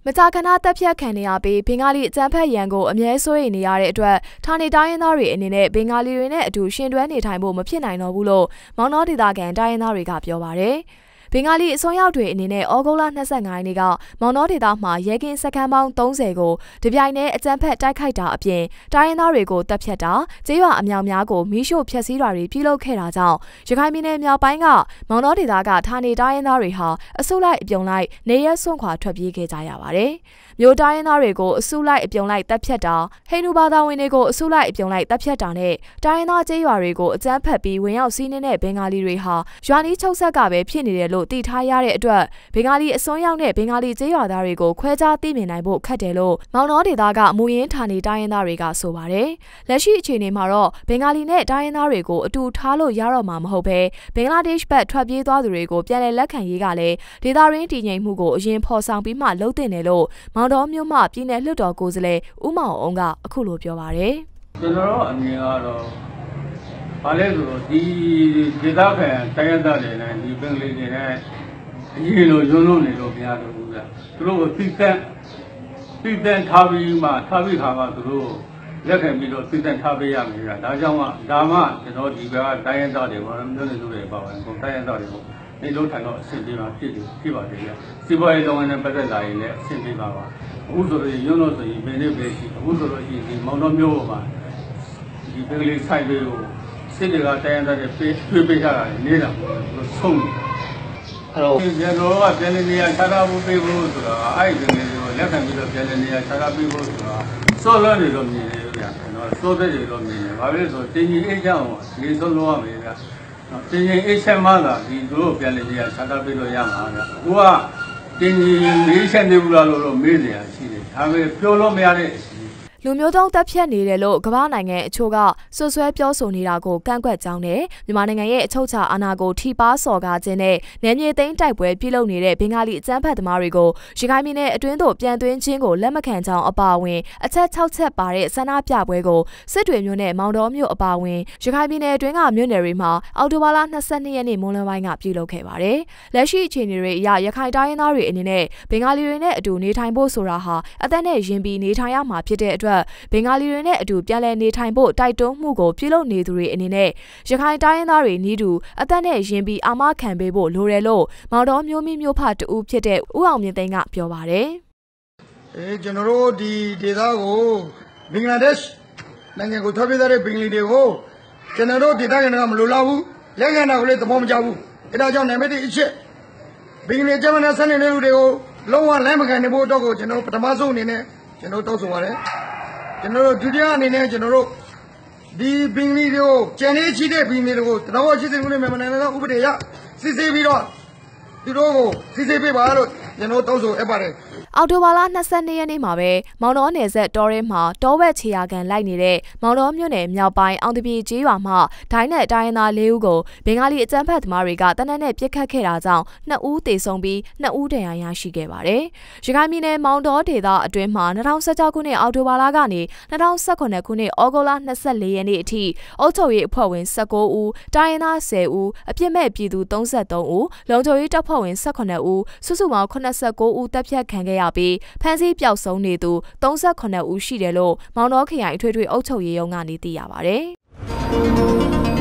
မကြာခဏတက်ဖြတ်ခံနေရပြီးဘင်္ဂလီအကြမ်းဖက်ရန်ကိုအမြဲစိုးရိမ်နေရတဲ့အတွက်ဌာနေတိုင်းရင်းသားတွေအနေနဲ့ဘင်္ဂလီတွေနဲ့အတူရှင်တွဲနေထိုင်ဖို့မဖြစ်နိုင်တော့ဘူးလို့မောင်နှောဒေသခံတိုင်းရင်းသားတွေကပြောပါတယ်။ဘင်္ဂလီအစွန်းရောက်တွေအနေနဲ့ဩဂုတ်လ25ရက်နေ့ကမောင်နှောဒေသမှာရဲကင်းစခန်းပေါင်း30ကိုတပြိုင်တည်းအကြမ်းဖက်တိုက်ခိုက်တာအပြင်တိုင်းရင်းသားတွေကိုတပ်ဖြတ်တာကျေးရွာအမြောက်များကိုမီးရှို့ဖျက်ဆီးတာတွေပြုလုပ်ခဲ့တာကြောင့်ရခိုင်ပြည်နယ်မြောက်ပိုင်းကမောင်နှောဒေသကဌာနေတိုင်းရင်းသားတွေဟာအစုလိုက်အပြုံလိုက်နေရက်စွန့်ခွာထွက်ပြေးခဲ့ကြရပါတယ်။မြို့တိုင်းရင်းသားတွေကိုအစုလိုက်အပြုံလိုက်တပ်ဖြတ်တာဟိန္ဒူဘာသာဝင်တွေကိုအစုလိုက်အပြုံလိုက်တပ်ဖြတ်တာနဲ့တိုင်းရင်းသားကျေးရွာတွေကိုအကြမ်းဖက်ပြီးဝင်ရောက်စီးနင်းတဲ့ဘင်္ဂလီတွေဟာရွာနီးချုပ်ဆက်ကပဲဖြစ်နေတယ်လို့သိထားရတဲ့အတွက်ဘင်္ဂလီအစွန်းရောက်နဲ့ဘင်္ဂလီကျေးရွာသားတွေကိုခွဲခြားသိမြင်နိုင်ဖို့ခက်တယ်လို့မောင်နှောဒေသကမူရင်းဌာနေတိုင်းရင်းသားတွေကဆိုပါတယ်။လက်ရှိအခြေအနေမှာတော့ဘင်္ဂလီနဲ့တိုင်းရင်းသားတွေကိုအတူထားလို့ရတော့မှာမဟုတ်ပဲဘင်္ဂလားဒေ့ရှ်ဘက်ထွက်ပြေးသွားသူတွေကိုပြန်လည်လက်ခံရေးကလည်းဒေသရင်းတည်ငြိမ်မှုကိုအရင်ဖော်ဆောင်ပြီးမှလုပ်တင်တယ်လို့မောင်တော်မြို့မှပြည်နယ်လွှတ်တော်ကိုယ်စားလှယ်ဦးမောင်အောင်ကအခုလိုပြောပါတယ်။ကျွန်တော်တို့အမြင်ကတော့ဘာလဲဆိုတော့ဒီဒေသခံတိုင်းရင်းသားတွေနဲ့ဒီဘင်္ဂလီတွေနဲ့အရင်လိုရုံးလို့နေလို့မရတော့ဘူးဗျ။သူတို့ကိုသိတဲ့ထားပြီးမှသူတို့လက်ခံပြီးတော့သိတဲ့ထားပေးရမယ်ဗျ။ဒါကြောင့်ဒါမှကျွန်တော်ဒီဘက်ကတိုင်းရင်းသားတွေဘာလို့မျိုးနေသူတွေပါဝင်ကိုတိုင်းရင်းသားတွေကိုနေလို့ထိုင်တော့အဆင်ပြေမှာဖြစ်ပါတယ်ဗျ။စီးပွားရေးလုပ်ငန်းနဲ့ပတ်သက်လာရင်လည်းအဆင်ပြေပါပါ။အခုဆိုရင်ရုံးလို့ဆိုရင်ဘယ်နေ့ပဲရှိအခုဆိုလို့ရှိရင်ဒီမောင်တော်မျိုးမှာဒီဘင်္ဂလီဆိုင်တွေကိုစစ်တွေကတိုင်းရင်းသားတွေတွေးပေးကြတာနေတာဆုံးတယ်အဲ့တော့ကျွန်တော်ကပြန်လည်နေရာခြားထားဖို့ပေးဖို့ဆိုတာအဲ့ဒီနေရာကိုလက်ခံပြီးတော့ပြန်လည်နေရာခြားထားပေးဖို့ဆိုတာစောလွန်းနေလို့မြင်နေဗျာနော်စောတဲ့တွေလို့မြင်နေဘာဖြစ်လို့ဆိုတင်ကြီးအိတ်ချအောင်ဒီဆုံးလို့ရမယ်ဗျာတင်ကြီးအိတ်ချက်မှသာဒီသူတို့ပြန်လည်နေရာခြားထားပေးလို့ရမှာဗျာကိုကတင်ကြီးလေးချက်နေဘူးလားလို့မေးနေရရှိတယ်ဒါပေမဲ့ပြောလို့မရတဲ့လူမျိုးတုံးတပ်ဖြတ်နေတယ်လို့ကမ္ဘာနိုင်ငံအချို့ကဆွဆွဲပြောဆိုနေတာကိုကန့်ကွက်ကြောင်းနဲ့မြန်မာနိုင်ငံရဲ့အချုပ်အခြာအာဏာကိုထိပါစော်ကားခြင်းနဲ့နယ်မြေသိမ်းတိုက်ပွဲပြုလုပ်နေတဲ့ဘင်္ဂလီအကြမ်းဖက်သမားတွေကိုရခိုင်ပြည်နယ်အတွင်းသို့ပြန်သွင်းခြင်းကိုလက်မခံကြောင်းအပါအဝင်အချက်6ချက်ပါတဲ့ဆန္ဒပြပွဲကိုစစ်တွေမြို့နဲ့မောင်တော်မြို့အပါအဝင်ရခိုင်ပြည်နယ်အတွင်းကမြို့နယ်တွေမှာအောက်တိုဘာလ22ရက်နေ့မွန်းလွဲပိုင်းကပြုလုပ်ခဲ့ပါတယ်။လက်ရှိအခြေအနေတွေအရရခိုင်တိုင်းရင်းသားတွေအနေနဲ့ဘင်္ဂလီတွေနဲ့အတူနေထိုင်ဖို့ဆိုတာဟာအသက်နဲ့ရင်ပြီးနေထိုင်ရမှာဖြစ်တဲ့အတွက်ဘင်္ဂလီတွေနဲ့အတူပြန်လည်နေထိုင်ဖို့တိုက်တွန်းမှုကိုပြုလုပ်နေသူတွေအနေနဲ့ရခိုင်တိုင်းရင်းသားတွေနီးတူအသက်နဲ့ရင်ပြီးအာမခံပေးဖို့လိုတယ်လို့မောင်တော်မျိုးမိမျိုးဖတူဖြစ်တဲ့ဦးအောင်မြင့်သိန်းကပြောပါတယ်။ကျွန်တော်တို့ဒီဒေသကိုဘင်္ဂလားဒေ့ရှ်နိုင်ငံကိုထွက်ပြေးတဲ့ဘင်္ဂလီတွေကိုကျွန်တော်တို့ဒေသခံတွေကမလိုလားဘူးလက်ခံတာကိုလည်းသဘောမကျဘူး။အဲဒါကြောင့်နံပါတ်1အချက်ဘင်္ဂလီကျမနာဆန်းနေတဲ့လူတွေကိုလုံးဝလက်မခံနိုင်ဖို့အတွက်ကိုကျွန်တော်ပထမဆုံးအနေနဲ့ကျွန်တော်တောင်းဆိုပါတယ်။ကျွန်တော်တို့ဒုတိယအနေနဲ့ကျွန်တော်တို့ဒီဘင်္ဂလီတွေကိုကျန်နေရှိတဲ့ဘင်္ဂလီတွေကိုတတော်80ခုနဲ့မြန်မာနိုင်ငံကဥပဒေရစစ်ဆေးပြီးတော့သူတို့ကိုစစ်ဆေးပေးပါလို့ကျွန်တော်တောင်းဆိုအပ်ပါတယ်အော်တိုဘာလ22ရက်နေ့မှာပဲမောင်တော်နယ်ဆက်တောရဲမှာတောဝက်ခြေရာကန်လိုက်နေတဲ့မောင်တော်မြို့နယ်မြောက်ပိုင်းအောင်တပြေကျေးရွာမှာဒိုင်းနဲ့တိုင်းရင်းသား၄ဦးကိုဘင်္ဂလီအကြမ်းဖက်သမားတွေကတနက်နဲ့ပစ်ခတ်ခဲ့တာကြောင့်2ဦးသေဆုံးပြီး2ဦးဒဏ်ရာရရှိခဲ့ပါတယ်။ရခိုင်ပြည်နယ်မောင်တော်ဒေသအတွင်းမှာ2016ခုနှစ်အောက်တိုဘာလကနေ2018ခုနှစ်ဩဂုတ်လ24ရက်နေ့အထိအုပ်ချုပ်ရေးအဖွဲ့ဝင်19ဦးတိုင်းရင်းသား10ဦးအပြစ်မဲ့ပြည်သူ33ဦးလုံခြုံရေးတပ်ဖွဲ့ဝင်18ဦးစုစုပေါင်း89ဦးတပ်ဖြတ်ခံခဲ့ရပြီးဖမ်းဆီးပျောက်ဆုံးနေသူ38ဦးရှိတယ်လို့မောင်တော်ခရိုင်အထွေထွေအုပ်ချုပ်ရေးရုံးကနေသိရပါဗျ။